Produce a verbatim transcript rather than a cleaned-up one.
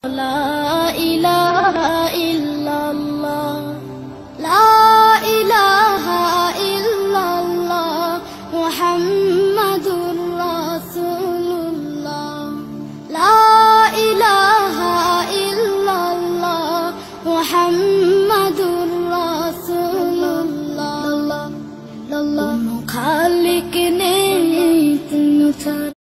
لا إله إلا الله لا إله إلا الله محمد رسول الله لا إله إلا الله محمد رسول الله الله খালিক নেই তুমি